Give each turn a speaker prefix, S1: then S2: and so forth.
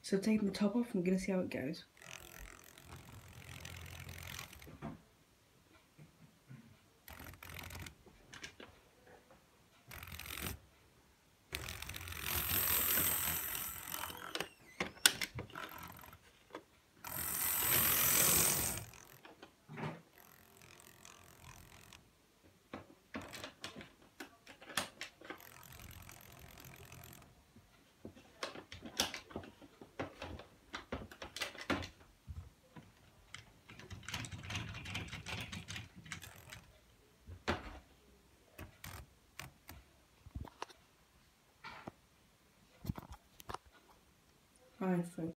S1: So taking the top off, I'm going to see how it goes. Hi, folks.